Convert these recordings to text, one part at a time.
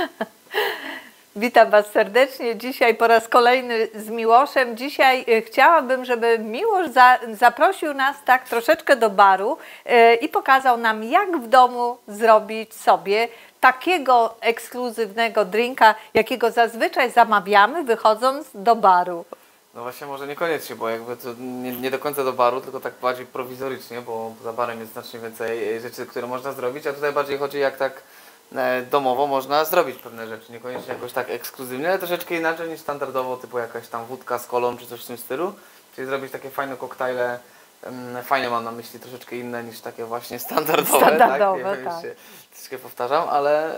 Witam Was serdecznie. Dzisiaj po raz kolejny z Miłoszem. Dzisiaj chciałabym, żeby Miłosz zaprosił nas tak troszeczkę do baru i pokazał nam, jak w domu zrobić sobie takiego ekskluzywnego drinka, jakiego zazwyczaj zamawiamy, wychodząc do baru. No właśnie, może niekoniecznie, bo jakby to nie do końca do baru, tylko tak bardziej prowizorycznie, bo za barem jest znacznie więcej rzeczy, które można zrobić, a tutaj bardziej chodzi, jak tak domowo można zrobić pewne rzeczy, niekoniecznie jakoś tak ekskluzywnie, ale troszeczkę inaczej niż standardowo, typu jakaś tam wódka z kolą czy coś w tym stylu, czyli zrobić takie fajne koktajle, fajne mam na myśli, troszeczkę inne niż takie właśnie standardowe, tak? Nie wiem, tak. się troszkę powtarzam, ale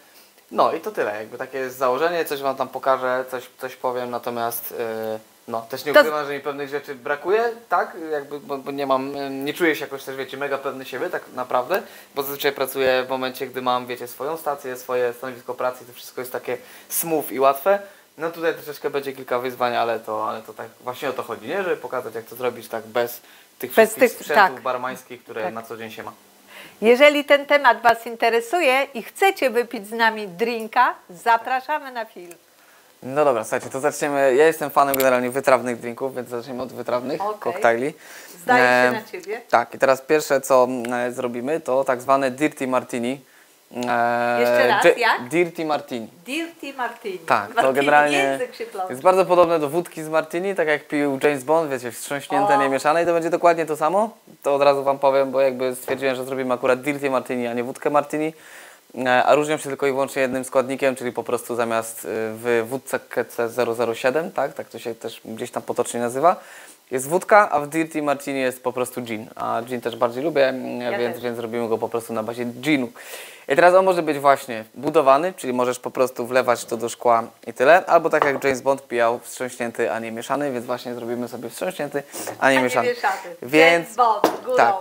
no i to tyle, jakby takie jest założenie, coś Wam tam pokażę, coś powiem, natomiast no, też nie ukrywam, że mi pewnych rzeczy brakuje, tak, jakby, bo nie czuję się jakoś też, wiecie, mega pewny siebie, tak naprawdę, bo zazwyczaj pracuję w momencie, gdy mam, wiecie, swoją stację, swoje stanowisko pracy, to wszystko jest takie smooth i łatwe. No tutaj troszeczkę będzie kilka wyzwań, ale to tak właśnie o to chodzi, nie, żeby pokazać, jak to zrobić tak bez tych wszystkich sprzętów barmańskich, które na co dzień się ma. Jeżeli ten temat Was interesuje i chcecie wypić z nami drinka, zapraszamy na film. No dobra, słuchajcie, to zaczniemy. Ja jestem fanem generalnie wytrawnych drinków, więc zaczniemy od wytrawnych koktajli. Zdaje się na Ciebie. Tak, i teraz pierwsze, co zrobimy, to tak zwane Dirty Martini. Jeszcze raz, jak? Dirty Martini. Dirty Martini. Tak, Martini, to generalnie język się plącze. jest bardzo podobne do wódki z Martini, tak jak pił James Bond, wiecie, wstrząśnięte, nie mieszane, i to będzie dokładnie to samo. To od razu Wam powiem, bo jakby stwierdziłem, że zrobimy akurat Dirty Martini, a nie wódkę Martini. A różnią się tylko i wyłącznie jednym składnikiem, czyli po prostu zamiast w wódce KC007, tak to się też gdzieś tam potocznie nazywa, jest wódka, a w Dirty Martini jest po prostu gin. A gin też bardziej lubię, więc zrobimy go po prostu na bazie ginu. I teraz on może być właśnie budowany, czyli możesz po prostu wlewać to do szkła i tyle, albo tak jak James Bond pijał, wstrząśnięty, a nie mieszany, więc właśnie zrobimy sobie wstrząśnięty, a nie mieszany. Więc Bond, górą. Tak,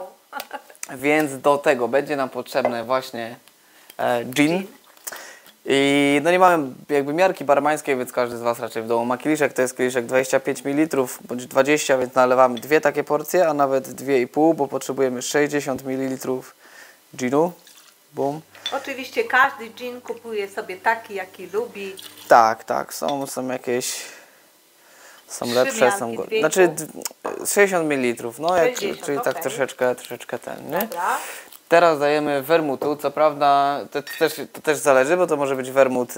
więc do tego będzie nam potrzebne właśnie gin. I no nie mamy jakby miarki barmańskiej, więc każdy z Was raczej w domu ma kieliszek. To jest kieliszek 25 ml bądź 20, więc nalewamy dwie takie porcje, a nawet 2,5, bo potrzebujemy 60 ml ginu. Bum. Oczywiście każdy gin kupuje sobie taki, jaki lubi. Tak, są jakieś, są lepsze, są gorsze. Znaczy 60 ml, no 60, czyli tak troszeczkę ten, nie? Dobra. Teraz dajemy wermutu, co prawda to też zależy, bo to może być wermut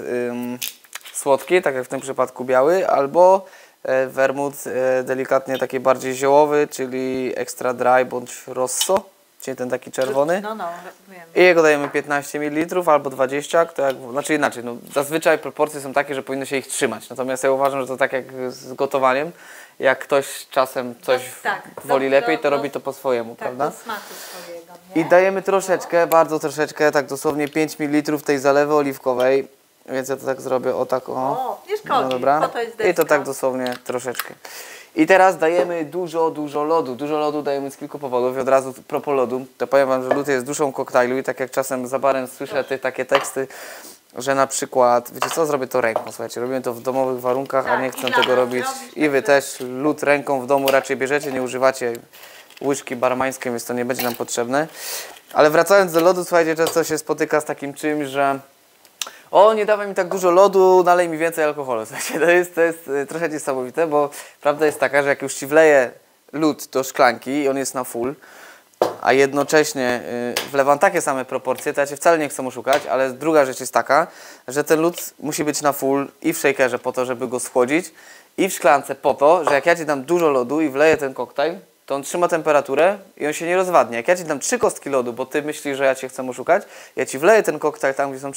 słodki, tak jak w tym przypadku biały, albo wermut delikatnie taki bardziej ziołowy, czyli extra dry bądź rosso, czyli ten taki czerwony. No, wiem. I jego dajemy 15 ml albo 20, to jak, znaczy inaczej, no, zazwyczaj proporcje są takie, że powinno się ich trzymać, natomiast ja uważam, że to tak jak z gotowaniem, jak ktoś czasem coś woli lepiej, to robi to po swojemu, prawda? Do smaku swojego, nie? I dajemy troszeczkę, bardzo troszeczkę, tak dosłownie 5 ml tej zalewy oliwkowej, więc ja to tak zrobię, o tak, o. Nie szkodzi, no dobra. po to jest deska. I to tak dosłownie troszeczkę. I teraz dajemy dużo lodu. Dużo lodu dajemy z kilku powodów i od razu propos lodu, to powiem Wam, że lód jest duszą koktajlu i tak jak czasem za barem słyszę takie teksty, że na przykład, wiecie co, zrobię to ręką, słuchajcie, robimy to w domowych warunkach, a nie chcę tego robić. I Wy też lód ręką w domu raczej bierzecie, nie używacie łyżki barmańskiej, więc to nie będzie nam potrzebne. Ale wracając do lodu, słuchajcie, często się spotyka z takim czymś, że o, nie dawaj mi tak dużo lodu, nalej mi więcej alkoholu. Słuchajcie, to jest trochę niesamowite, bo prawda jest taka, że jak już Ci wleję lód do szklanki i on jest na full, a jednocześnie wlewam takie same proporcje, to ja Cię wcale nie chcę oszukać, ale druga rzecz jest taka, że ten lód musi być na full i w shakerze po to, żeby go schłodzić, i w szklance po to, że jak ja Ci dam dużo lodu i wleję ten koktajl, to on trzyma temperaturę i on się nie rozwadnia. Jak ja Ci dam 3 kostki lodu, bo Ty myślisz, że ja Cię chcę oszukać, ja Ci wleję ten koktajl tam, gdzie są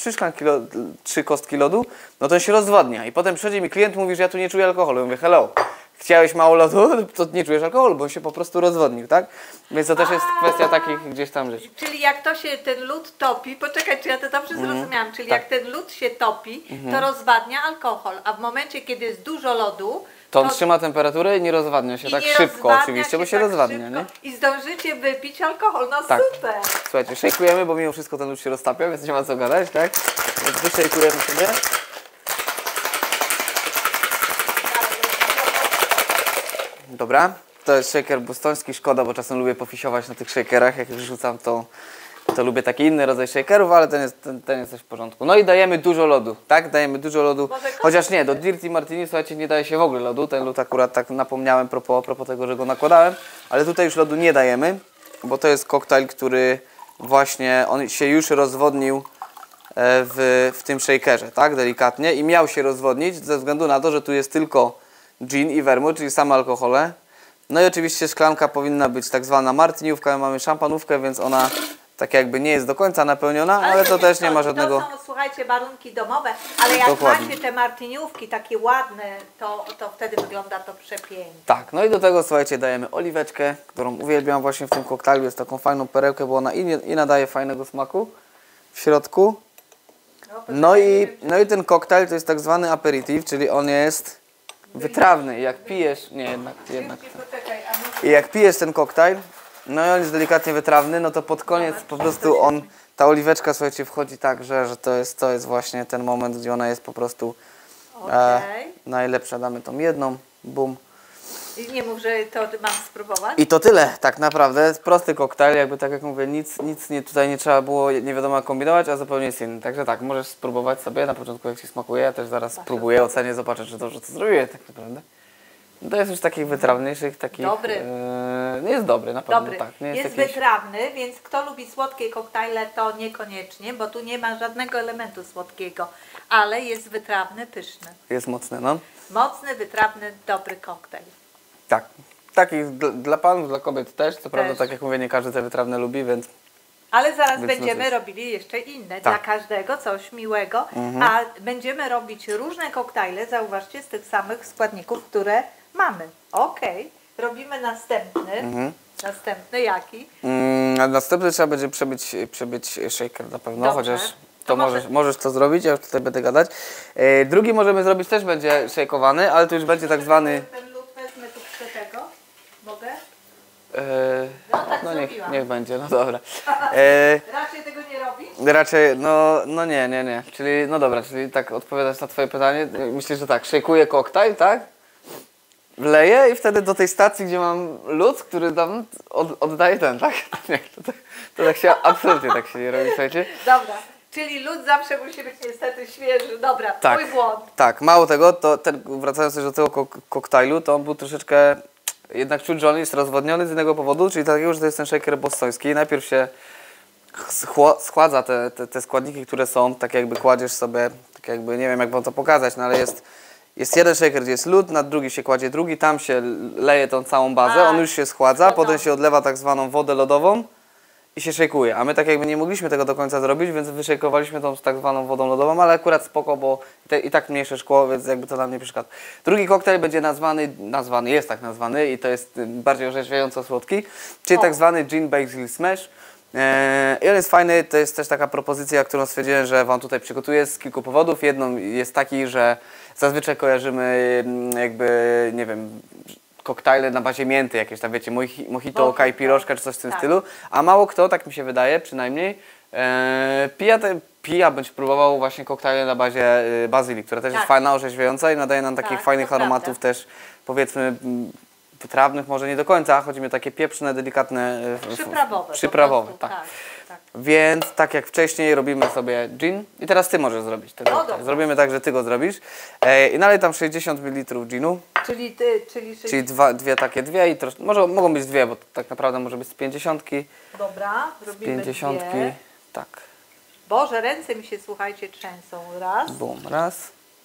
3 kostki lodu, no to on się rozwadnia. I potem przychodzi mi klient, mówi, że ja tu nie czuję alkoholu. Ja mówię, hello, chciałeś mało lodu, to nie czujesz alkoholu, bo on się po prostu rozwodnił, tak? Więc to też jest kwestia takich gdzieś tam rzeczy. Czyli jak to się ten lód topi, poczekaj, czy ja to dobrze zrozumiałam, czyli jak ten lód się topi, to rozwadnia alkohol, a w momencie, kiedy jest dużo lodu, to on trzyma temperaturę i nie rozwadnia się tak szybko oczywiście, bo się rozwadnia, nie? I zdążycie wypić alkohol, no tak. Super! Słuchajcie, szejkujemy, bo mimo wszystko ten lód się roztapia, więc nie ma co gadać, tak? Więc wyszejkujemy sobie. Dobra, to jest shaker bostoński, szkoda, bo czasem lubię pofisiować na tych shakerach, jak już rzucam, to to lubię taki inny rodzaj shakerów, ale ten jest też w porządku. No i dajemy dużo lodu, tak? Dajemy dużo lodu. Chociaż nie, do Dirty Martini, słuchajcie, nie daje się w ogóle lodu. Ten lód akurat tak napomniałem a propos tego, że go nakładałem. Ale tutaj już lodu nie dajemy, bo to jest koktajl, który właśnie, on się już rozwodnił w tym shakerze, tak? Delikatnie. I miał się rozwodnić ze względu na to, że tu jest tylko gin i vermouth, czyli same alkohole. No i oczywiście szklanka powinna być tak zwana martiniówka, mamy szampanówkę, więc ona tak jakby nie jest do końca napełniona, ale to też nie ma żadnego... To są, słuchajcie, warunki domowe, ale jak Dokładnie. macie te martiniówki takie ładne, to wtedy wygląda to przepięknie. Tak, no i do tego, słuchajcie, dajemy oliweczkę, którą uwielbiam właśnie w tym koktajlu, jest taką fajną perełkę, bo ona i nadaje fajnego smaku w środku. No i ten koktajl to jest tak zwany aperitif, czyli on jest wytrawny. Jak pijesz, nie jednak. I jak pijesz ten koktajl, no i on jest delikatnie wytrawny, no to pod koniec po prostu ta oliweczka, słuchajcie, wchodzi tak, że to jest właśnie ten moment, gdzie ona jest po prostu najlepsza. Damy tą jedną, bum. I nie mów, że to mam spróbować? I to tyle, tak naprawdę. Prosty koktajl, jakby tak jak mówię, nic tutaj nie trzeba było nie wiadomo jak kombinować, a zupełnie jest inny. Także tak, możesz spróbować sobie na początku jak Ci smakuje, ja też zaraz spróbuję, ocenię, zobaczę czy dobrze to zrobiłem tak naprawdę. To jest już takich wytrawniejszych, takich... Dobry. Jest dobry, na pewno, Dobry. tak. Nie jest jakiś... wytrawny, więc kto lubi słodkie koktajle, to niekoniecznie, bo tu nie ma żadnego elementu słodkiego, ale jest wytrawny, pyszny. Jest mocny, no. Mocny, wytrawny, dobry koktajl. Tak. Takich dla panów, dla kobiet też. Co prawda, tak jak mówię, nie każdy te wytrawne lubi, więc... Ale zaraz Więc będziemy no robili jeszcze inne, tak. dla każdego coś miłego, a będziemy robić różne koktajle, zauważcie, z tych samych składników, które mamy. Okej, robimy następny. Następny jaki? A następny trzeba będzie przebyć shaker na pewno, Dobrze. chociaż to możesz to zrobić, ja już tutaj będę gadać. Drugi możemy zrobić, też będzie szejkowany, ale to już będzie tak zwany... Ten lód wezmę tu przy tego. Mogę? No niech będzie, no dobra. Raczej tego nie robisz? Raczej, no nie. Czyli, no dobra, czyli tak odpowiadać na Twoje pytanie. Myślę, że tak, szejkuję koktajl, tak? Wleję i wtedy do tej stacji, gdzie mam lód, który tam oddaję ten, tak? Nie, to tak się, absolutnie tak się nie robi, słuchajcie. Dobra, czyli lód zawsze musi być niestety świeży. Dobra, Tak, mój błąd. tak, mało tego, to wracając też do tego koktajlu, to on był troszeczkę, jednak czuć, że on jest rozwodniony z innego powodu, czyli takiego, że to jest ten shaker bostoński. Najpierw się schładza te składniki, które są, tak jakby kładziesz sobie, tak jakby, nie wiem jak wam to pokazać, no ale jest jeden shaker, gdzie jest lód, na drugi się kładzie drugi, tam się leje tą całą bazę, on już się schładza, potem się odlewa tak zwaną wodę lodową i się szejkuje. A my tak jakby nie mogliśmy tego do końca zrobić, więc wyszejkowaliśmy tą tak zwaną wodą lodową, ale akurat spoko, bo i tak mniejsze szkło, więc jakby to nam nie przeszkadza. Drugi koktajl będzie jest tak nazwany i to jest bardziej orzeźwiająco słodki, czyli tak zwany Gin Basil Smash. I on jest fajny, to jest też taka propozycja, którą stwierdziłem, że wam tutaj przygotuję z kilku powodów. Jedną jest taki, że zazwyczaj kojarzymy jakby, nie wiem, koktajle na bazie mięty, jakieś tam wiecie, mojito, kajpiroszka czy coś w tym stylu, a mało kto, tak mi się wydaje przynajmniej, pija bądź próbował właśnie koktajle na bazie bazylii, która też jest fajna, orzeźwiająca i nadaje nam takich fajnych aromatów też, powiedzmy, wytrawnych może nie do końca, chodzi mi o takie pieprzne, delikatne, przyprawowe, tak. Więc tak jak wcześniej robimy sobie gin i teraz ty możesz zrobić tego. Zrobimy tak, że ty go zrobisz i nalej tam 60 ml ginu. Czyli dwie i troszkę, mogą być dwie, bo tak naprawdę może być z 50. Dobra, robimy 50, dwie. tak. Boże, ręce mi się, słuchajcie, trzęsą. Raz. Bum, raz.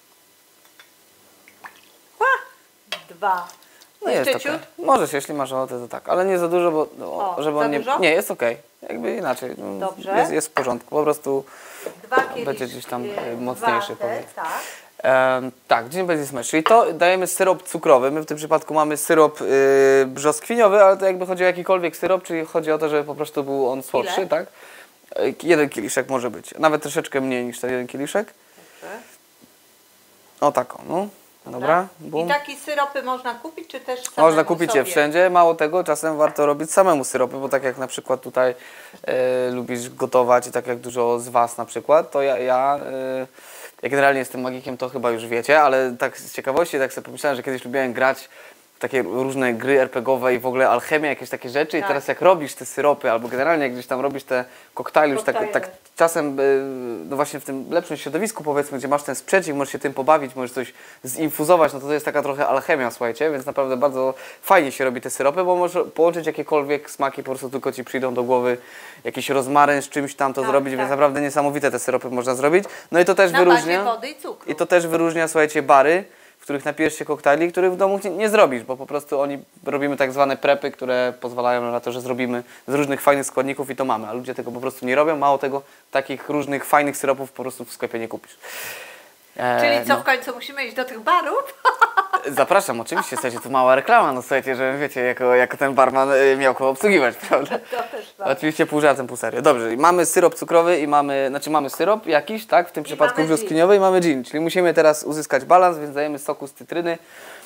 Dwa. No jest Jeszcze ciut? Możesz, jeśli masz ochotę, to tak, ale nie za dużo, bo żeby on nie... dużo? Nie, jest okej. Jakby inaczej. Dobrze. Jest w porządku, po prostu Dwa kieliszki, będzie gdzieś tam mocniejszy, powiedzmy. tak. Tak, Gin Basil Smash, czyli to dajemy syrop cukrowy. My w tym przypadku mamy syrop brzoskwiniowy, ale to jakby chodzi o jakikolwiek syrop, czyli chodzi o to, żeby po prostu był on słodszy, tak? Jeden kieliszek może być, nawet troszeczkę mniej niż ten jeden kieliszek. Dobrze. O tak, no. Dobra. I takie syropy można kupić, czy też samemu można kupić je wszędzie. Mało tego, czasem warto robić samemu syropy, bo tak jak na przykład tutaj lubisz gotować i tak jak dużo z was na przykład, to ja generalnie jestem magikiem, to chyba już wiecie, ale tak z ciekawości tak sobie pomyślałem, że kiedyś lubiłem grać takie różne gry RPGowe i w ogóle alchemia, jakieś takie rzeczy. I Tak. teraz jak robisz te syropy, albo generalnie jak gdzieś tam robisz te koktajle, już tak czasem, no właśnie w tym lepszym środowisku powiedzmy, gdzie masz ten sprzęt i możesz się tym pobawić, możesz coś zinfuzować, no to jest taka trochę alchemia, słuchajcie, więc naprawdę bardzo fajnie się robi te syropy, bo możesz połączyć jakiekolwiek smaki, po prostu tylko ci przyjdą do głowy, jakiś rozmaryn z czymś tam to zrobić, więc naprawdę niesamowite te syropy można zrobić. No i to też wyróżnia. Wody i cukru. I to też wyróżnia, słuchajcie, bary, w których napijesz się koktajli, których w domu nie zrobisz, bo po prostu robimy tak zwane prepy, które pozwalają na to, że zrobimy z różnych fajnych składników i to mamy, a ludzie tego po prostu nie robią. Mało tego, takich różnych fajnych syropów po prostu w sklepie nie kupisz. Czyli co, w końcu musimy iść do tych barów? Zapraszam, oczywiście, słuchajcie, to mała reklama, no słuchajcie, że wiecie, jako ten barman miał kogo obsługiwać, prawda? To też prawda. Oczywiście pół żartem, pół serio. Dobrze, mamy syrop cukrowy i mamy syrop jakiś, tak? W tym przypadku brzoskwiniowy i mamy gin, czyli musimy teraz uzyskać balans, więc dajemy soku z cytryny.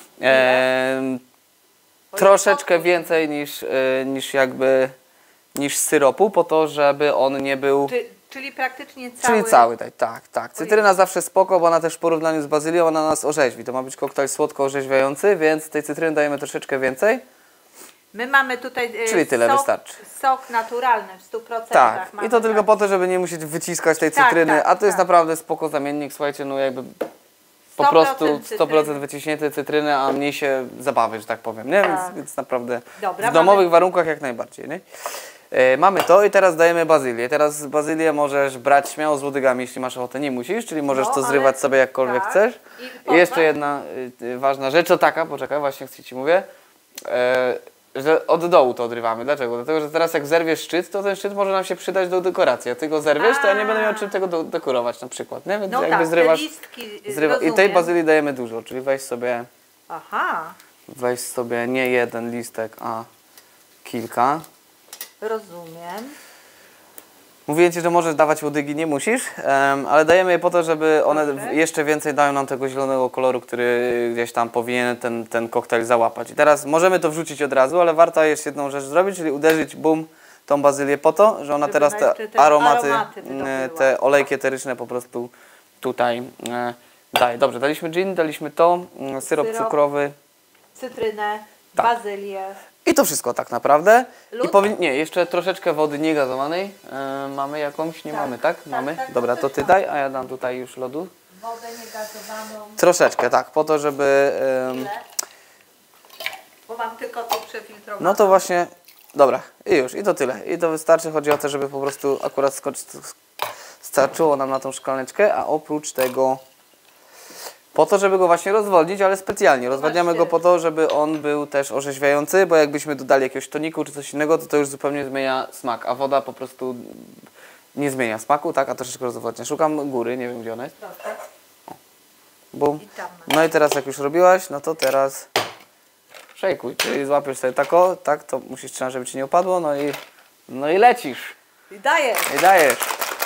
Troszeczkę więcej niż syropu, po to, żeby on nie był... Czyli praktycznie cały... Czyli cały, tak. Cytryna zawsze spoko, bo ona też w porównaniu z bazylią, ona nas orzeźwi. To ma być koktajl słodko-orzeźwiający, więc tej cytryny dajemy troszeczkę więcej. My mamy tutaj czyli tyle wystarczy. Sok naturalny w 100%. Tak, i to tylko po to, żeby nie musieć wyciskać tej cytryny, a to jest naprawdę spoko zamiennik, słuchajcie, no jakby po prostu 100% wyciśnięte cytryny, a mniej się zabawy, że tak powiem, nie? Więc naprawdę w domowych warunkach jak najbardziej, nie? Mamy to i teraz dajemy bazylię. Teraz bazylię możesz brać śmiało z łodygami, jeśli masz ochotę, nie musisz, czyli możesz to zrywać sobie jakkolwiek chcesz. I jeszcze jedna ważna rzecz, to taka, poczekaj, właśnie ci mówię, że od dołu to odrywamy. Dlaczego? Dlatego, że teraz jak zerwiesz szczyt, to ten szczyt może nam się przydać do dekoracji. Jak ty go zerwiesz, to ja nie będę miał czym tego dekorować na przykład, nie? Więc no jakby tak, zrywasz, te listki, i tej bazylii dajemy dużo, czyli weź sobie nie jeden listek, a kilka. Rozumiem. Mówiłem ci, że możesz dawać łodygi, nie musisz, ale dajemy je po to, żeby one jeszcze więcej dają nam tego zielonego koloru, który gdzieś tam powinien ten koktajl załapać. I teraz możemy to wrzucić od razu, ale warto jest jedną rzecz zrobić, czyli uderzyć tą bazylię po to, że ona żeby teraz te aromaty te olejki eteryczne po prostu tutaj daje. Dobrze, daliśmy gin, daliśmy to, syrop cukrowy, cytrynę, bazylię. I to wszystko tak naprawdę. Nie, jeszcze troszeczkę wody niegazowanej. Mamy jakąś? Nie mamy, tak? Mamy? Dobra, to ty daj, a ja dam tutaj już lodu. Wodę niegazowaną. Troszeczkę, tak, po to, żeby... Ile? Bo mam tylko tu przefiltrowane. No to właśnie, dobra, i to tyle. I to wystarczy, chodzi o to, żeby po prostu akurat starczyło nam na tą szklaneczkę, a oprócz tego... Po to, żeby go właśnie rozwodnić, ale specjalnie. Rozwadniamy go po to, żeby on był też orzeźwiający, bo jakbyśmy dodali jakiegoś toniku czy coś innego, to już zupełnie zmienia smak, a woda po prostu nie zmienia smaku, tak? A troszeczkę rozwodnia. Szukam góry, nie wiem gdzie ona jest. O. Bum. No i teraz jak już robiłaś, no to teraz szejkuj. Czyli złapiesz sobie tak, to musisz trzymać, żeby ci nie upadło, no i lecisz. I dajesz. I dajesz.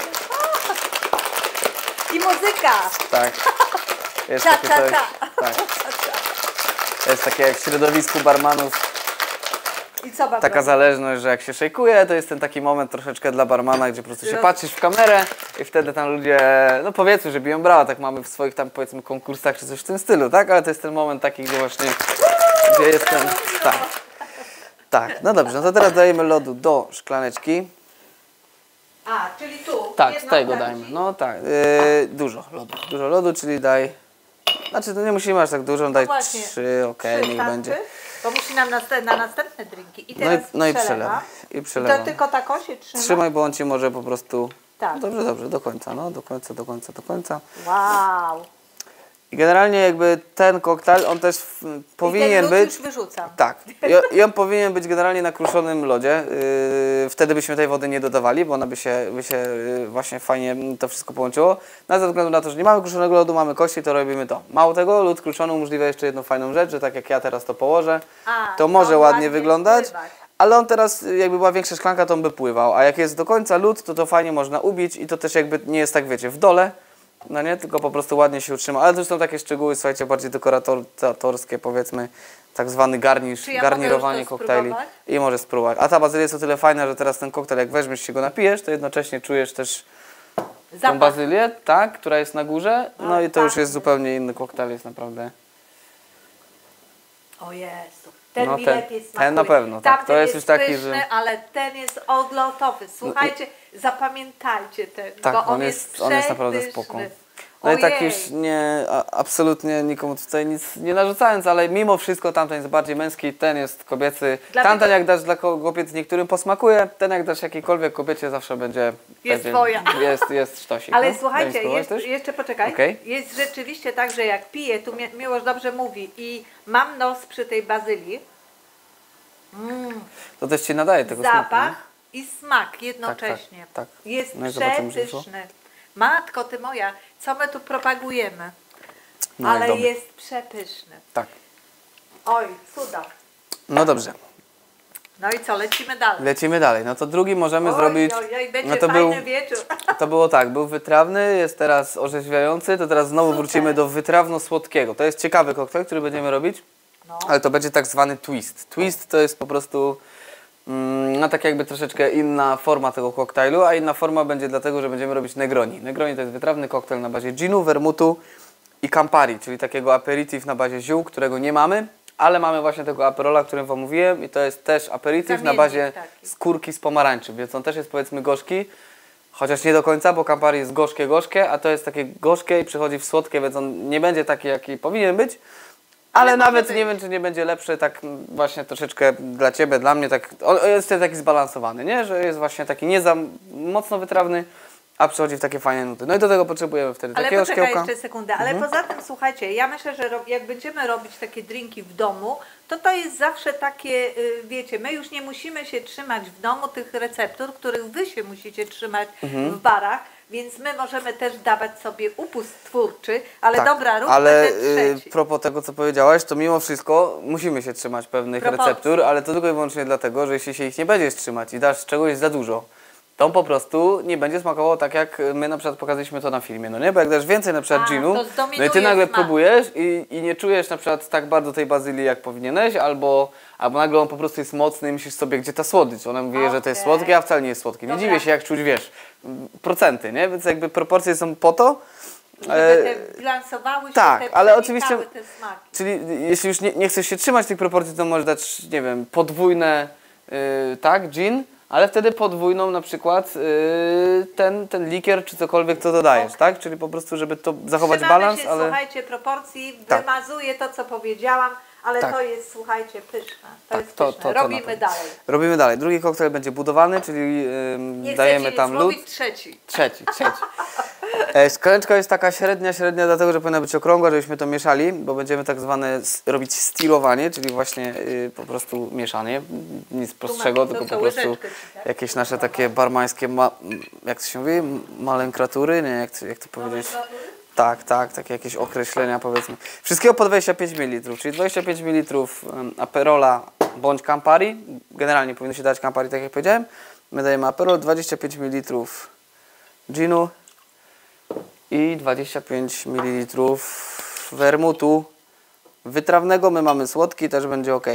I muzyka. Tak. Jest takie coś, tak. Jest takie jak w środowisku barmanów. I co taka zależność, że jak się szejkuje, to jest ten taki moment troszeczkę dla barmana, gdzie po prostu się patrzysz w kamerę i wtedy tam ludzie, no powiedzmy, że biją brawa, tak mamy w swoich tam powiedzmy konkursach czy coś w tym stylu, tak? Ale to jest ten moment taki, gdzie właśnie, gdzie jest ten, tak. No dobrze, no to teraz dajemy lodu do szklaneczki. A, czyli tu? Tak, z tego dajmy, no tak, dużo lodu, czyli daj, znaczy to nie musimy aż tak dużo, daj 3, okej, niech będzie. Bo musi nam na następne drinki. I teraz i przelewam. I to tylko tak się trzyma? Trzymaj, bo on ci może po prostu... Tak. Dobrze, do końca, do końca. Wow. I generalnie jakby ten koktajl, on też powinien być... już wyrzucam. Tak. I on powinien być generalnie na kruszonym lodzie. Wtedy byśmy tej wody nie dodawali, bo ona by się właśnie fajnie to wszystko połączyło. No, ze względu na to, że nie mamy kruszonego lodu, mamy kości, to robimy to. Mało tego, lód kruszony umożliwia jeszcze jedną fajną rzecz, że tak jak ja teraz to położę, to może ładnie wyglądać. Ale on teraz, jakby była większa szklanka, to on by pływał. A jak jest do końca lód, to fajnie można ubić i to też jakby nie jest tak, wiecie, w dole. No nie, tylko po prostu ładnie się utrzyma. Ale to już są takie szczegóły, słuchajcie, bardziej dekoratorskie, powiedzmy, tak zwany garnirowanie koktajli. I możesz spróbować. A ta bazylia jest o tyle fajna, że teraz ten koktajl, jak weźmiesz się go napijesz, to jednocześnie czujesz też tą bazylię, tak, która jest na górze. No i to już jest zupełnie inny koktajl, jest naprawdę O Jezu, ten No mi ten- lepiej smakuje. ten na pewno, tak. Tamten To jest już taki, pyszny, że- ale ten jest odlotowy. Słuchajcie, zapamiętajcie ten, Tak, bo on jest naprawdę przepyszny. spoko. No i tak Ojej. już absolutnie nikomu tutaj nic nie narzucając, ale mimo wszystko tamten jest bardziej męski, ten jest kobiecy. Dlatego- Tamten jak dasz dla kobiet niektórym posmakuje, ten jak dasz jakiejkolwiek kobiecie zawsze będzie... twoja. Jest sztosik. Ale no? słuchajcie, Daj mi spróbować też? jeszcze poczekaj. Okej. Jest rzeczywiście tak, że jak piję, tu Miłosz dobrze mówi i mam nos przy tej bazylii, To też ci nadaje tego smaku, zapach nie? i smak jednocześnie. tak. Jest No i zobaczymy, że wyszło. przepyszny. Matko ty moja, co my tu propagujemy? No jak Ale dobry. jest przepyszny. Tak. Oj, cuda. No dobrze, No i co, lecimy dalej. lecimy dalej. No to drugi możemy zrobić... Oj, będzie no to fajny wieczór. To było tak, był wytrawny, jest teraz orzeźwiający, to teraz znowu Super. wrócimy do wytrawno-słodkiego. To jest ciekawy koktajl, który będziemy robić, No. ale to będzie tak zwany twist. Twist to jest po prostu no tak jakby troszeczkę inna forma tego koktajlu, a inna forma będzie dlatego, że będziemy robić Negroni. Negroni to jest wytrawny koktajl na bazie ginu, wermutu i Campari, czyli takiego aperitif na bazie ziół, którego nie mamy, ale mamy właśnie tego Aperola, o którym Wam mówiłem i to jest też aperitif na Zamiennik bazie taki. skórki z pomarańczy, więc on też jest powiedzmy gorzki, chociaż nie do końca, bo Campari jest gorzkie, a to jest takie gorzkie i przechodzi w słodkie, więc on nie będzie taki, jaki powinien być. Ale może nawet być. nie wiem, czy nie będzie lepszy, tak właśnie troszeczkę dla Ciebie, dla mnie, tak, on jest taki zbalansowany, nie? Że jest właśnie taki nie za mocno wytrawny, a przychodzi w takie fajne nuty. No i do tego potrzebujemy wtedy Ale takiego poczekaj szkiełka. jeszcze sekundę. Ale poza tym, słuchajcie, ja myślę, że jak będziemy robić takie drinki w domu, to jest zawsze takie, wiecie, my już nie musimy się trzymać w domu tych receptur, których wy się musicie trzymać Mhm. w barach, więc my możemy też dawać sobie upust twórczy, ale Tak, dobra, róbmy ale ten trzeci. propos tego, co powiedziałaś, to mimo wszystko musimy się trzymać pewnych Proporcji. receptur, ale to tylko i wyłącznie dlatego, że jeśli się ich nie będziesz trzymać i dasz czegoś za dużo, to po prostu nie będzie smakowało tak, jak my na przykład pokazaliśmy to na filmie, no nie? Bo jak dasz więcej na przykład A, ginu, to no i zdominuje ty nagle smak. próbujesz i nie czujesz na przykład tak bardzo tej bazylii, jak powinieneś, albo nagle on po prostu jest mocny i myślisz sobie, gdzie ta słodycz. Ona mówi, że to jest Okej. słodkie, a wcale nie jest słodkie. Nie Dobra. dziwię się, jak czuć, wiesz, procenty, nie? Więc jakby proporcje są po to, Żeby te bilansowały się, tak, te ale przenikały oczywiście- te smaki. czyli jeśli już nie chcesz się trzymać tych proporcji, to możesz dać, nie wiem, podwójne, tak, gin, ale wtedy podwójną na przykład ten likier czy cokolwiek, co dodajesz, tak? Czyli po prostu, żeby to zachować Trzymamy balans, się, ale... słuchajcie, proporcji, Tak. wymazuję to, co powiedziałam, ale Tak. to jest, słuchajcie, pyszne. To Tak, jest to pyszne. na Robimy pewno. dalej. Robimy dalej. Drugi koktajl będzie budowany, czyli Nie dajemy chcecie tam nic lód. mówić, trzeci. Trzeci. Szklaneczka jest taka średnia, dlatego że powinna być okrągła, żebyśmy to mieszali, bo będziemy tak zwane robić stilowanie, czyli właśnie po prostu mieszanie. Nic prostszego, to tylko co, po prostu łyżeczkę ci, tak? jakieś nasze takie barmańskie, jak to się mówi? Malenkratury? Nie, jak to powiedzieć? Tak, takie jakieś określenia powiedzmy. Wszystkiego po 25 ml, czyli 25 ml Aperola bądź Campari. Generalnie powinno się dać Campari, tak jak powiedziałem. My dajemy Aperol, 25 ml ginu i 25 ml wermutu wytrawnego. My mamy słodki, też będzie ok.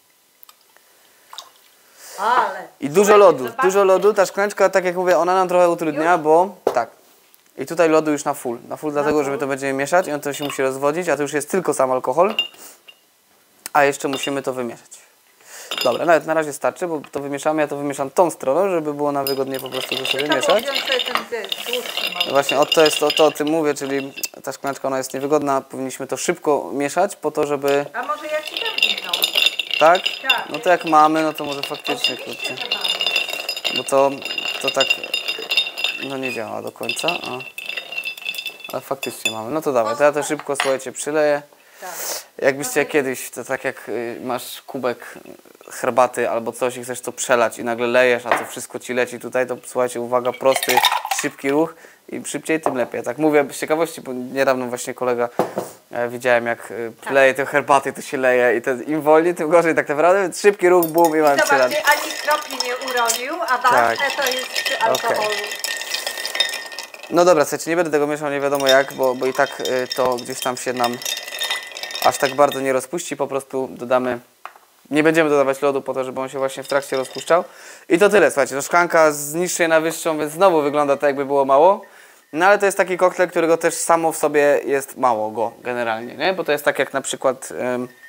Ale. I dużo Słuchajcie, lodu, zobaczcie. dużo lodu. Ta szklaneczka, tak jak mówię, ona nam trochę utrudnia, bo tak. I tutaj lodu już na full. Na full dlatego, że my to będziemy mieszać i on to się musi rozwodzić, a to już jest tylko sam alkohol. A jeszcze musimy to wymieszać. Dobra, nawet na razie starczy, bo to wymieszamy, ja to wymieszam tą stroną, żeby było nam wygodnie po prostu to sobie Trzeba było mieszać. wziąć sobie ten dłuższy No może. właśnie, to jest to o tym mówię, czyli ta szklaneczka ona jest niewygodna, powinniśmy to szybko mieszać po to, żeby... A może ja ci dam wino? Tak? Tak. No to jak mamy, no to może faktycznie, kurczę. Oczywiście, że mamy. Bo to tak no nie działa do końca, ale faktycznie mamy. No to dawaj, to ja to szybko, słuchajcie, przyleję. Tak. Jakbyście kiedyś, to tak jak masz kubek herbaty albo coś i chcesz to przelać i nagle lejesz, a to wszystko ci leci tutaj, to słuchajcie, uwaga, prosty, szybki ruch i szybciej tym lepiej. Tak mówię z ciekawości, bo niedawno właśnie kolega widziałem jak leje tę herbatę, to się leje i im wolniej, tym gorzej tak naprawdę. Szybki ruch, bum i mam przelać. Zobaczcie, ani kropli nie uronił, a ważne to jest przy alkoholu. No dobra, słuchajcie, nie będę tego mieszał nie wiadomo jak, bo i tak to gdzieś tam się nam aż tak bardzo nie rozpuści, po prostu dodamy, nie będziemy dodawać lodu po to, żeby on się właśnie w trakcie rozpuszczał. I to tyle, słuchajcie, no szklanka z niższej na wyższą, więc znowu wygląda tak, jakby było mało. No ale to jest taki koktajl, którego też samo w sobie jest mało go generalnie, nie? Bo to jest tak jak na przykład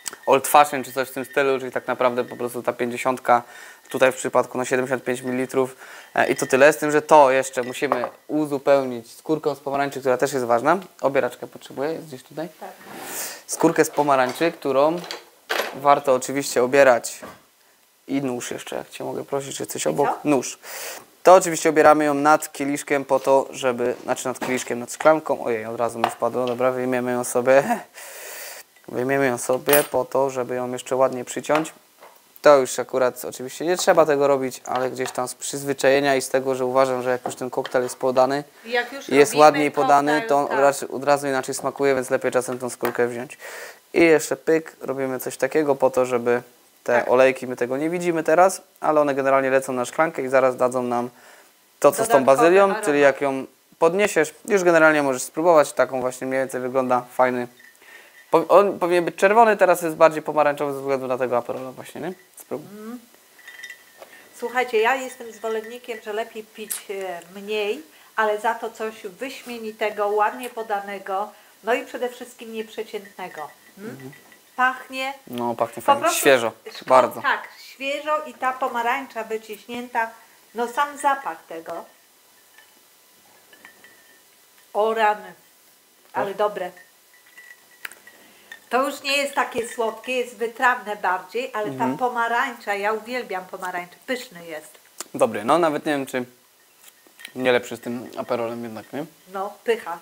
old fashion czy coś w tym stylu, czyli tak naprawdę po prostu ta 50, tutaj w przypadku na 75 ml i to tyle, z tym, że to jeszcze musimy uzupełnić skórką z pomarańczy, która też jest ważna. Obieraczkę potrzebuję, jest gdzieś tutaj. Tak. Skórkę z pomarańczy, którą warto oczywiście obierać i nóż jeszcze, jak Cię mogę prosić, czy coś obok. Nóż. To oczywiście obieramy ją nad kieliszkiem po to, żeby, znaczy nad kieliszkiem, nad szklanką. Ojej, od razu mi wpadło, dobra, wyjmiemy ją sobie. Wyjmiemy ją sobie po to, żeby ją jeszcze ładnie przyciąć. To już akurat oczywiście nie trzeba tego robić, ale gdzieś tam z przyzwyczajenia i z tego, że uważam, że jak już ten koktajl jest podany i jest ładniej podany, to on od razu inaczej smakuje, więc lepiej czasem tą skórkę wziąć. I jeszcze pyk, robimy coś takiego po to, żeby te olejki, my tego nie widzimy teraz, ale one generalnie lecą na szklankę i zaraz dadzą nam to, co z tą bazylią, czyli jak ją podniesiesz, już generalnie możesz spróbować, taką właśnie mniej więcej wygląda, fajny. On powinien być czerwony, teraz jest bardziej pomarańczowy ze względu na tego Aperola właśnie, nie? Spróbuj. Słuchajcie, ja jestem zwolennikiem, że lepiej pić mniej, ale za to coś wyśmienitego, ładnie podanego, no i przede wszystkim nieprzeciętnego. Pachnie. No, pachnie fajnie, świeżo, bardzo. Tak, świeżo i ta pomarańcza wyciśnięta, no sam zapach tego. O rany, ale dobre. To już nie jest takie słodkie, jest wytrawne bardziej, ale ta pomarańcza, ja uwielbiam pomarańcze, pyszny jest. Dobry, no nawet nie wiem, czy nie lepszy z tym Aperolem jednak, nie? No, pycha.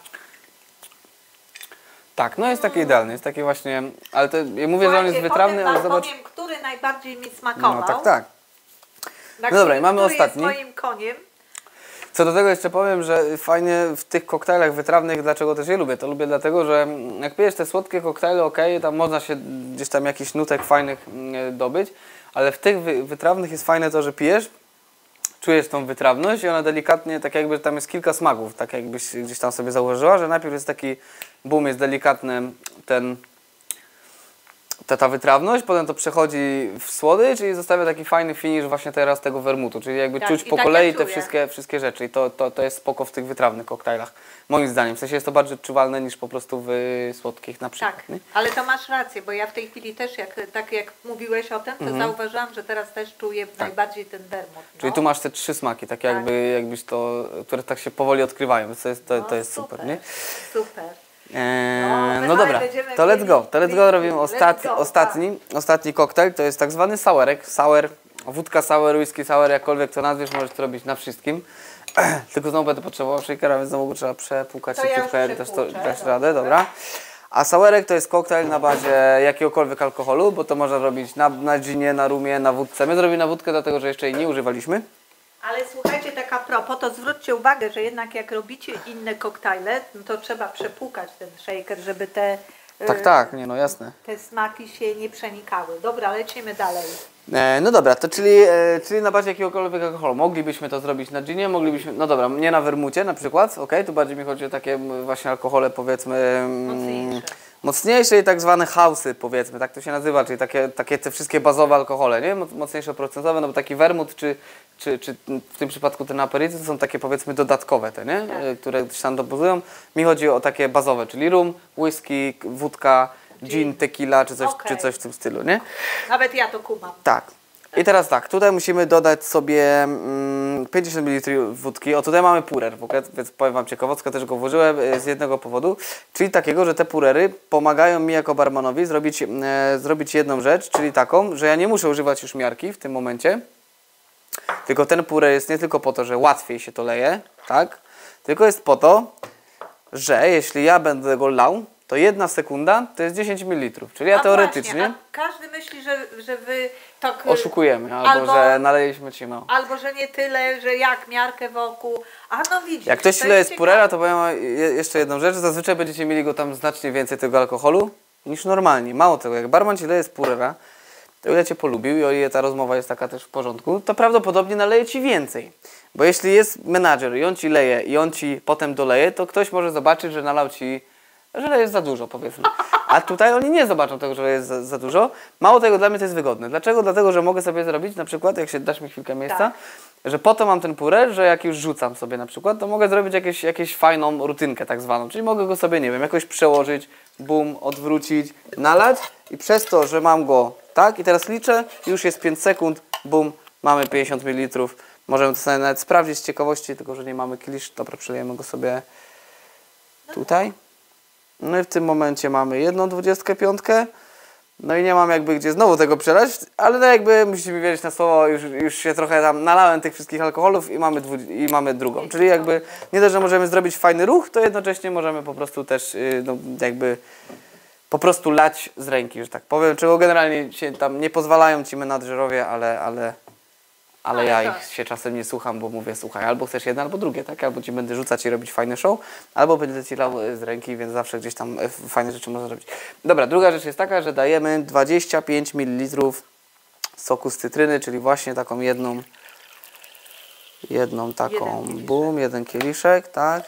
Tak, no jest taki idealny, jest taki właśnie, ale to ja mówię, że on jest wytrawny, ale zobacz. Powiem, który najbardziej mi smakował. No tak. No dobra, i mamy ostatni. Jest moim koniem. Co do tego jeszcze powiem, że fajnie w tych koktajlach wytrawnych, dlaczego też je lubię? To lubię dlatego, że jak pijesz te słodkie koktajle, tam można się gdzieś tam jakichś nutek fajnych dobyć, ale w tych wytrawnych jest fajne to, że pijesz, czujesz tą wytrawność i ona delikatnie, tak jakby tam jest kilka smaków, tak jakbyś gdzieś tam sobie zauważyła, że najpierw jest taki boom, jest delikatny ta wytrawność, potem to przechodzi w słodycz i zostawia taki fajny finish właśnie teraz tego wermutu, czyli jakby tak, czuć po kolei te wszystkie rzeczy i to jest spoko w tych wytrawnych koktajlach, moim zdaniem. W sensie jest to bardziej odczuwalne niż po prostu w słodkich na przykład. Tak, nie? ale to masz rację, bo ja w tej chwili też, tak jak mówiłeś o tym, to zauważyłam, że teraz też czuję najbardziej ten wermut. No. Czyli tu masz te 3 smaki, tak jakbyś to, które tak się powoli odkrywają, więc to jest super, nie? Super. No dobra, to let's go, robimy ostatni koktajl, to jest tak zwany sour, wódka sour, whisky sour, jakkolwiek to nazwiesz, możesz to robić na wszystkim. Tylko znowu będę potrzebował shakera, więc znowu trzeba przepłukać szybciutko, dasz radę, dobra. A sourek to jest koktajl na bazie jakiegokolwiek alkoholu, bo to można robić na ginie, na rumie, na wódce. My zrobimy na wódkę, dlatego że jeszcze jej nie używaliśmy. Ale słuchajcie, tak a propos, to zwróćcie uwagę, że jednak jak robicie inne koktajle, no to trzeba przepłukać ten shaker, żeby te Tak, nie no jasne. te smaki się nie przenikały. Dobra, lecimy dalej. No dobra, to czyli na bazie jakiegokolwiek alkoholu. Moglibyśmy to zrobić na ginie, no dobra, nie na wermucie na przykład, tu bardziej mi chodzi o takie właśnie alkohole powiedzmy mocniejsze i tak zwane house'y powiedzmy, tak to się nazywa, czyli takie te wszystkie bazowe alkohole, nie? Mocniejsze procentowe, no bo taki wermut czy w tym przypadku ten aperitif to są takie powiedzmy dodatkowe te, nie? Tak. Które gdzieś tam dopozują. Mi chodzi o takie bazowe, czyli rum, whisky, wódka, gin, tequila czy coś w tym stylu, nie? Nawet ja to kumam. Tak. I teraz tak, tutaj musimy dodać sobie 50 ml wódki. O, tutaj mamy purer, więc powiem Wam ciekawostkę, też go włożyłem z jednego powodu, czyli takiego, że te purery pomagają mi jako barmanowi zrobić jedną rzecz, czyli taką, że ja nie muszę używać już miarki w tym momencie, tylko ten purer jest nie tylko po to, że łatwiej się to leje, tak? Tylko jest po to, że jeśli ja będę go lał, to 1 sekunda to jest 10 ml, czyli ja teoretycznie... Właśnie, każdy myśli, że wy tak... Oszukujemy, albo że nalejemy ci mało. Albo że nie tyle, że jak miarkę wokół. A no widzisz, jak ktoś leje z purera, to powiem jeszcze jedną rzecz. Zazwyczaj będziecie mieli go tam znacznie więcej tego alkoholu niż normalnie. Mało tego, jak barman ci leje z purera, to o ile cię polubił i o ile ta rozmowa jest taka też w porządku, to prawdopodobnie naleje ci więcej. Bo jeśli jest menadżer i on ci leje i on ci potem doleje, to ktoś może zobaczyć, że nalał ci, że lejesz za dużo powiedzmy. A tutaj oni nie zobaczą tego, że jest za dużo. Mało tego, dla mnie to jest wygodne. Dlaczego? Dlatego, że mogę sobie zrobić na przykład, jak się dasz mi chwilkę miejsca, Tak. że po to mam ten purę, że jak już rzucam sobie na przykład, to mogę zrobić jakąś fajną rutynkę tak zwaną. Czyli mogę go sobie, nie wiem, jakoś przełożyć, bum, odwrócić, nalać i przez to, że mam go tak i teraz liczę, już jest 5 sekund, bum, mamy 50 ml. Możemy to sobie nawet sprawdzić z ciekawości, tylko że nie mamy kielisz. Dobra, przelejemy go sobie tutaj. No i w tym momencie mamy 1/25. No i nie mam jakby gdzie znowu tego przelać, ale no jakby musicie mi wierzyć na słowo, już się trochę tam nalałem tych wszystkich alkoholów i mamy drugą. Czyli jakby nie dość, że możemy zrobić fajny ruch, to jednocześnie możemy po prostu też no jakby po prostu lać z ręki, że tak powiem, czego generalnie się tam nie pozwalają ci menadżerowie, ale ja ich się czasem nie słucham, bo mówię, słuchaj, albo chcesz jedno, albo drugie, tak? Albo ci będę rzucać i robić fajny show, albo będę ci lał z ręki, więc zawsze gdzieś tam fajne rzeczy można zrobić. Dobra, druga rzecz jest taka, że dajemy 25 ml soku z cytryny, czyli właśnie taką jedną taką, bum, jeden kieliszek, tak?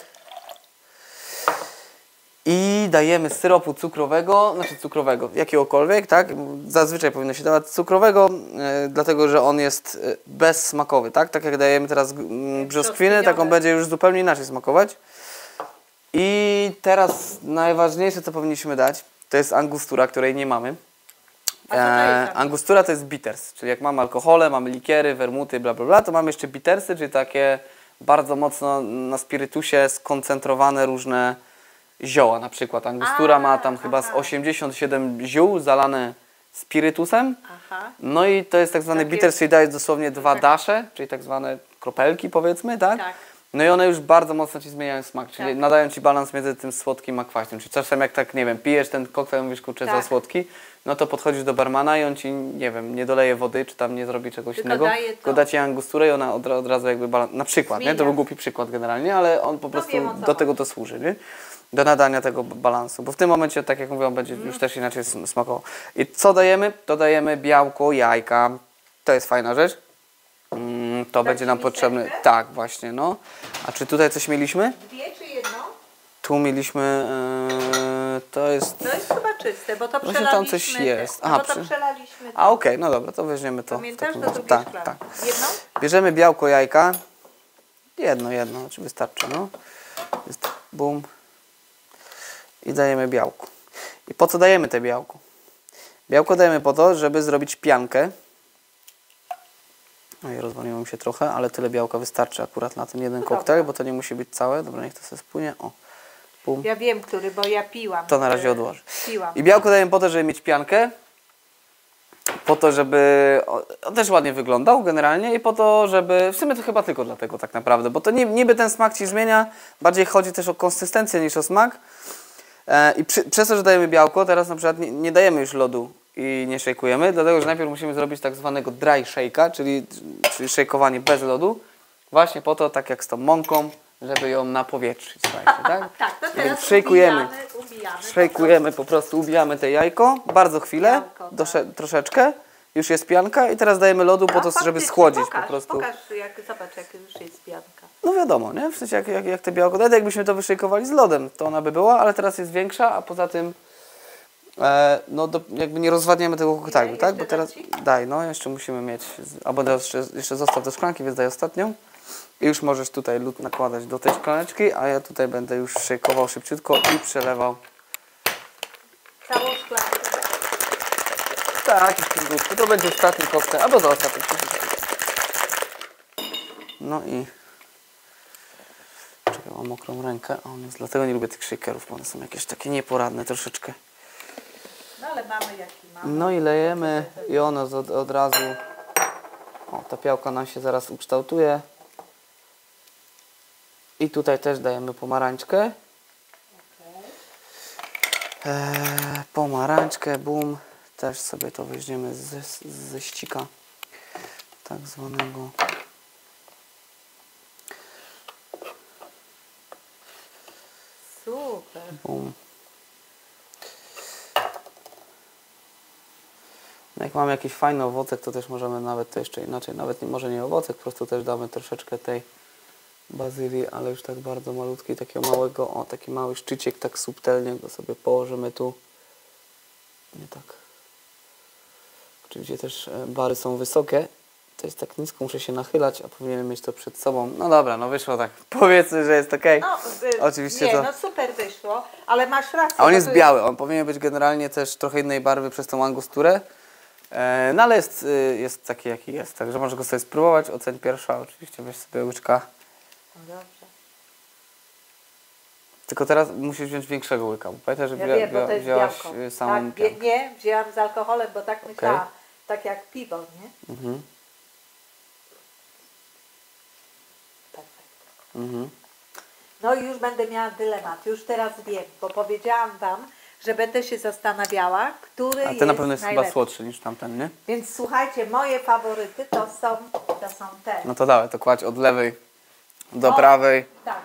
I dajemy syropu cukrowego, jakiegokolwiek, tak? Zazwyczaj powinno się dawać cukrowego, dlatego że on jest bezsmakowy, tak? Tak jak dajemy teraz brzoskwiny, tak on będzie już zupełnie inaczej smakować. I teraz najważniejsze, co powinniśmy dać, to jest angustura, której nie mamy. Angustura to jest bitters, czyli jak mamy alkohole, mamy likiery, wermuty, bla bla bla, to mamy jeszcze bittersy, czyli takie bardzo mocno na spirytusie skoncentrowane różne zioła. Na przykład angustura ma tam chyba z 87 ziół zalane spirytusem. No i to jest tak zwany bitters, czyli daje dosłownie 2 dasze, czyli tak zwane kropelki powiedzmy, tak? No i one już bardzo mocno ci zmieniają smak, czyli nadają ci balans między tym słodkim a kwaśnym. Czyli czasem jak tak, nie wiem, pijesz ten koktajl, mówisz, kurczę, za słodki, no to podchodzisz do barmana i on ci, nie wiem, nie doleje wody, czy tam nie zrobi czegoś innego, tylko da ci angusturę i ona od razu jakby balans, na przykład, nie? To był głupi przykład generalnie, ale on po prostu do tego to służy, nie? Do nadania tego balansu, bo w tym momencie, tak jak mówię, on będzie już też inaczej smakował. I co dajemy? To dajemy białko, jajka, to jest fajna rzecz. To będzie nam potrzebne. Tak, właśnie, no. A czy tutaj coś mieliśmy? 2 czy 1? Tu mieliśmy, to jest chyba czyste, bo to właśnie przelaliśmy. tam coś jest. Aha, bo to przelaliśmy. A okej, no dobra, to weźmiemy to. Pamiętasz, do drugiej tak, szklanki. tak. Jedną? Bierzemy białko, jajka. Jedno, czy wystarczy, no. Jest, bum. I dajemy białko. I po co dajemy te białko? Białko dajemy po to, żeby zrobić piankę. No i rozwaliło mi się trochę, ale tyle białka wystarczy akurat na ten jeden koktajl, bo to nie musi być całe. Dobra, niech to sobie spłynie. O, bum. Ja wiem, który, bo ja piłam. To na razie odłożę. Piłam. I białko dajemy po to, żeby mieć piankę. Po to, żeby on też ładnie wyglądał generalnie i po to, żeby, w sumie to chyba tylko dlatego tak naprawdę, bo to niby ten smak ci zmienia, bardziej chodzi też o konsystencję niż o smak. I przez to, że dajemy białko, teraz na przykład nie dajemy już lodu i nie szejkujemy, dlatego że najpierw musimy zrobić tak zwanego dry shake'a, czyli szejkowanie bez lodu, właśnie po to, tak jak z tą mąką, żeby ją napowietrzyć, słuchajcie, tak? Tak, to teraz szejkujemy. ubijamy. Szejkujemy po prostu, ubijamy te jajko, bardzo chwilę, troszeczkę, już jest pianka i teraz dajemy lodu po to, żeby schłodzić po prostu. Pokaż, zobacz, jak już jest pianka. No wiadomo, nie? W sensie jak te białko, nawet jakbyśmy to wyszejkowali z lodem, to ona by była, ale teraz jest większa, a poza tym no jakby nie rozwadniamy tego koktajlu, tak? Bo teraz daj, no jeszcze musimy mieć, albo jeszcze zostaw do szklanki, więc daj ostatnią. I już możesz tutaj lód nakładać do tej szklaneczki, a ja tutaj będę już szejkował szybciutko i przelewał. Całą szklankę. Tak, już krótko. To będzie ostatni koktajl, albo za ostatni. No i czekaj, mam mokrą rękę, a on jest, dlatego nie lubię tych shakerów, bo one są jakieś takie nieporadne troszeczkę. No ale mamy jaki mamy. No i lejemy i ono od razu, o, ta piałka nam się zaraz ukształtuje. I tutaj też dajemy pomarańczkę. Pomarańczkę, bum. Też sobie to weźmiemy ze ścika tak zwanego. Super. Bum. Jak mamy jakiś fajny owocek, to też możemy nawet to jeszcze inaczej, nawet może nie owocek, po prostu też damy troszeczkę tej bazylii, ale już tak bardzo malutki, takiego małego, o taki mały szczyciek, tak subtelnie go sobie położymy tu. Nie tak. Oczywiście też bary są wysokie. To jest tak nisko, muszę się nachylać, a powinienem mieć to przed sobą. No dobra, no wyszło tak. Powiedzmy, że jest okej. No, Oczywiście nie, to... no super wyszło, ale masz rację. A on bo jest tu biały, on powinien być generalnie też trochę innej barwy przez tą angusturę. No ale jest taki, jaki jest. Także możesz go sobie spróbować. Oceń pierwsza, oczywiście weź sobie łyczka. No dobrze. Tylko teraz musisz wziąć większego łyka, bo pamiętaj, że Ja wiem, bo to jest wzięłaś białko. samą Tak, piankę. nie, wzięłam z alkoholem, bo tak myślałam. Tak jak piwo, nie? Mhm. Perfekt. Mhm. No i już będę miała dylemat, już teraz wiem, bo powiedziałam Wam, że będę się zastanawiała, który A jest ten na pewno jest najlepszy. chyba słodszy niż tamten, nie? Więc słuchajcie, moje faworyty to są te. No to dawaj, to kładź od lewej do O, prawej. Tak,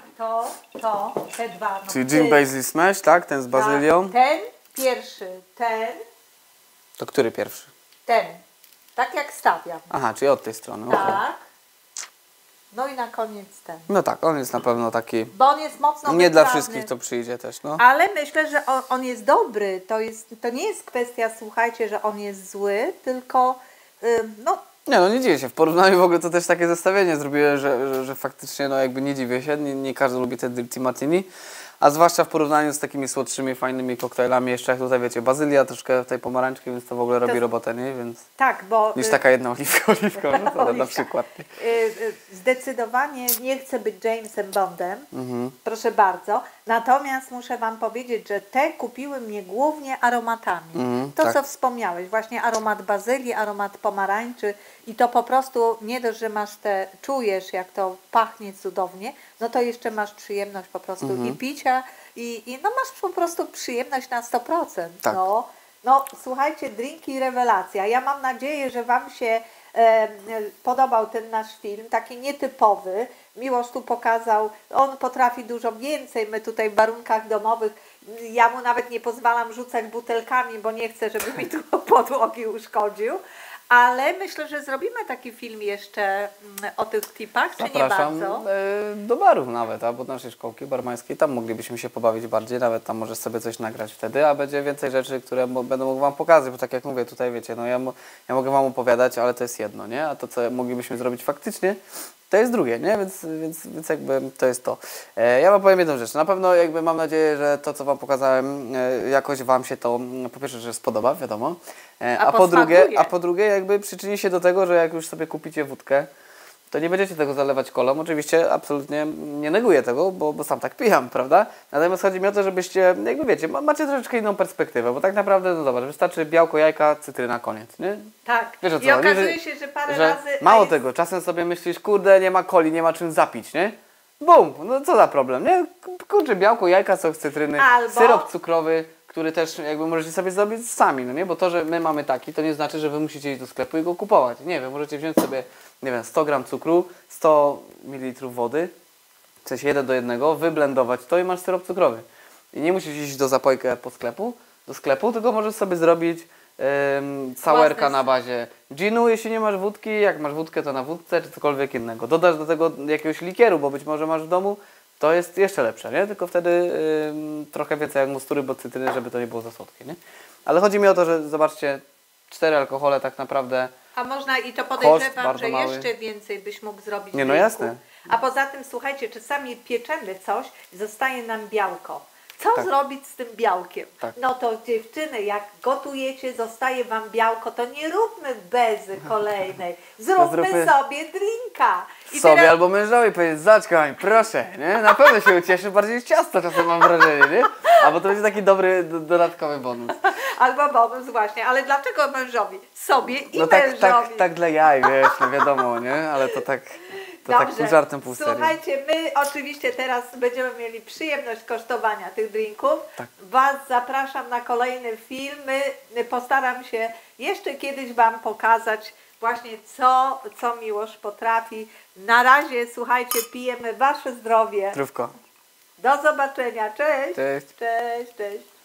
te dwa. No, Czyli Gin Basil Smash, tak? Ten z bazylią. Tak, ten pierwszy, To który pierwszy? ten. Tak jak stawiam. Aha, czyli od tej strony. okej. Tak. No i na koniec ten. No tak, on jest na pewno taki... Bo on jest mocno Nie dla wytrawny. wszystkich to przyjdzie też, no. Ale myślę, że on jest dobry. To nie jest kwestia, słuchajcie, że on jest zły, tylko no Nie no, nie dziwię się. W porównaniu w ogóle to też takie zestawienie zrobiłem, że faktycznie no jakby nie dziwię się. Nie każdy lubi te Dirty Martini. A zwłaszcza w porównaniu z takimi słodszymi, fajnymi koktajlami. Jeszcze jak tutaj wiecie, bazylia, troszkę tej pomarańczki, więc to w ogóle robi robotę, nie? Więc tak, bo niż taka jedna oliwka, no to na Oliwka. przykład. Zdecydowanie nie chcę być Jamesem Bondem, Mhm. proszę bardzo. Natomiast muszę Wam powiedzieć, że te kupiły mnie głównie aromatami. To, tak. co wspomniałeś, właśnie aromat bazylii, aromat pomarańczy i to po prostu nie dość, że masz czujesz, jak to pachnie cudownie, no to jeszcze masz przyjemność po prostu i picia i no masz po prostu przyjemność na 100%. Tak. No słuchajcie, drinki rewelacja. Ja mam nadzieję, że Wam się podobał ten nasz film, taki nietypowy. Miłosz tu pokazał, on potrafi dużo więcej, my tutaj w warunkach domowych, ja mu nawet nie pozwalam rzucać butelkami, bo nie chcę, żeby mi tu podłogi uszkodził, ale myślę, że zrobimy taki film jeszcze o tych tipach, czy nie Zapraszam bardzo? do barów nawet, albo do naszej szkołki barmańskiej. Tam moglibyśmy się pobawić bardziej, nawet tam możesz sobie coś nagrać wtedy, a będzie więcej rzeczy, które będę mógł Wam pokazać, bo tak jak mówię, tutaj wiecie, no ja mogę Wam opowiadać, ale to jest jedno, nie? A to, co moglibyśmy zrobić faktycznie, to jest drugie, nie? Więc jakby to jest to. Ja Wam powiem jedną rzecz. Na pewno jakby mam nadzieję, że to, co Wam pokazałem, jakoś Wam się to, po pierwsze, że spodoba, wiadomo, a po drugie jakby przyczyni się do tego, że jak już sobie kupicie wódkę, to nie będziecie tego zalewać kolą. Oczywiście absolutnie nie neguję tego, bo sam tak pijam, prawda? Natomiast chodzi mi o to, żebyście, jakby wiecie, macie troszeczkę inną perspektywę, bo tak naprawdę, no zobacz, wystarczy białko, jajka, cytryna, koniec, nie? Tak. Wiesz, o co I chodzi, okazuje się, że parę razy... Mało tego, czasem sobie myślisz, kurde, nie ma coli, nie ma czym zapić, nie? Bum, no co za problem, nie? Kurczę, białko, jajka, sok z cytryny, Albo- syrop cukrowy, który też jakby możecie sobie zrobić sami, no nie? Bo to, że my mamy taki, to nie znaczy, że wy musicie iść do sklepu i go kupować. Nie wiem, możecie wziąć sobie, nie wiem, 100 gram cukru, 100 ml wody, w sensie 1 do 1, wyblendować to i masz syrop cukrowy. I nie musisz iść do zapojkę do sklepu, tylko możesz sobie zrobić sourka na bazie ginu, jeśli nie masz wódki, jak masz wódkę, to na wódce, czy cokolwiek innego. Dodasz do tego jakiegoś likieru, bo być może masz w domu, to jest jeszcze lepsze, nie? Tylko wtedy trochę więcej jak mustury, bo cytryny, żeby to nie było za słodkie, nie? Ale chodzi mi o to, że zobaczcie, 4 alkohole tak naprawdę. A można i to Koszt podejrzewam, bardzo że mały. jeszcze więcej byś mógł zrobić. Nie, no drinków. jasne. A poza tym, słuchajcie, czasami pieczemy coś, zostaje nam białko. Co Tak. zrobić z tym białkiem? Tak. No to dziewczyny, jak gotujecie, zostaje Wam białko, to nie róbmy bezy kolejnej. Zróbmy sobie drinka. I Sobie teraz- albo mężowi powiedzieć, zaczkaj, proszę, nie? Na pewno się ucieszy, bardziej ciasto czasem mam wrażenie, nie? Albo to będzie taki dobry, dodatkowy bonus. Albo bonus właśnie, ale dlaczego mężowi? Sobie i No mężowi. tak dla jaj, wiesz, no wiadomo, nie? Ale to tak pół żartem, pół serio. Słuchajcie, my oczywiście teraz będziemy mieli przyjemność kosztowania tych drinków. Tak. Was zapraszam na kolejny film. Postaram się jeszcze kiedyś Wam pokazać właśnie co Miłosz potrafi. Na razie, słuchajcie, pijemy Wasze zdrowie. Zdrówko. Do zobaczenia. Cześć. Cześć. Cześć, cześć.